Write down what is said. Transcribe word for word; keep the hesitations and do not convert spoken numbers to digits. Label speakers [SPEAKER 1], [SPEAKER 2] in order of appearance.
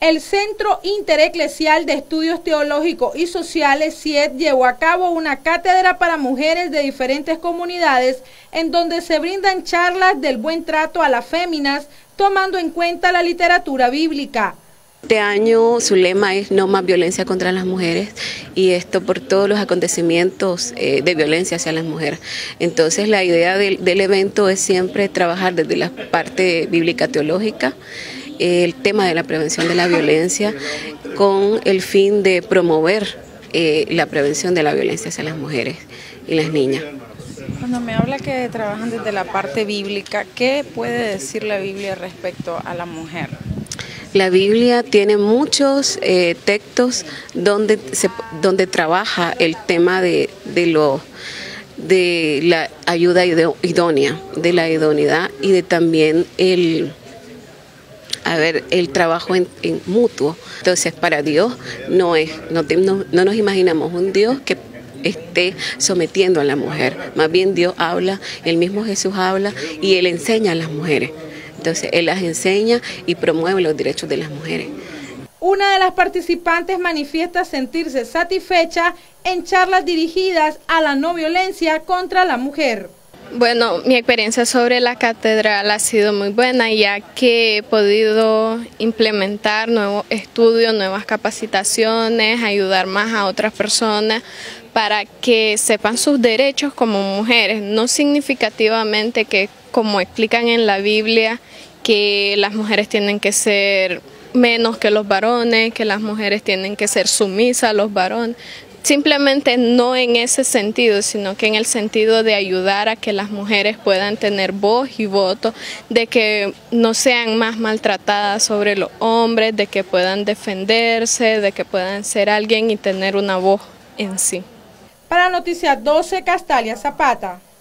[SPEAKER 1] El Centro Intereclesial de Estudios Teológicos y Sociales, C I E T, llevó a cabo una cátedra para mujeres de diferentes comunidades en donde se brindan charlas del buen trato a las féminas, tomando en cuenta la literatura bíblica.
[SPEAKER 2] Este año su lema es no más violencia contra las mujeres, y esto por todos los acontecimientos eh, de violencia hacia las mujeres. Entonces la idea del, del evento es siempre trabajar desde la parte bíblica teológica, eh, el tema de la prevención de la violencia, con el fin de promover eh, la prevención de la violencia hacia las mujeres y las niñas.
[SPEAKER 3] Cuando me habla que trabajan desde la parte bíblica, ¿qué puede decir la Biblia respecto a la mujer?
[SPEAKER 2] La Biblia tiene muchos eh, textos donde se, donde trabaja el tema de, de, lo, de la ayuda idónea, de la idoneidad y de también el, a ver, el trabajo en, en mutuo. Entonces, para Dios no, es, no, no, no nos imaginamos un Dios que esté sometiendo a la mujer. Más bien Dios habla, el mismo Jesús habla y Él enseña a las mujeres. Entonces, Él las enseña y promueve los derechos de las mujeres.
[SPEAKER 1] Una de las participantes manifiesta sentirse satisfecha en charlas dirigidas a la no violencia contra la mujer.
[SPEAKER 4] Bueno, mi experiencia sobre la catedral ha sido muy buena, ya que he podido implementar nuevos estudios, nuevas capacitaciones, ayudar más a otras personas para que sepan sus derechos como mujeres, no significativamente que, como explican en la Biblia, que las mujeres tienen que ser menos que los varones, que las mujeres tienen que ser sumisas a los varones. Simplemente no en ese sentido, sino que en el sentido de ayudar a que las mujeres puedan tener voz y voto, de que no sean más maltratadas sobre los hombres, de que puedan defenderse, de que puedan ser alguien y tener una voz en sí.
[SPEAKER 1] Para Noticias doce, Castalia Zapata.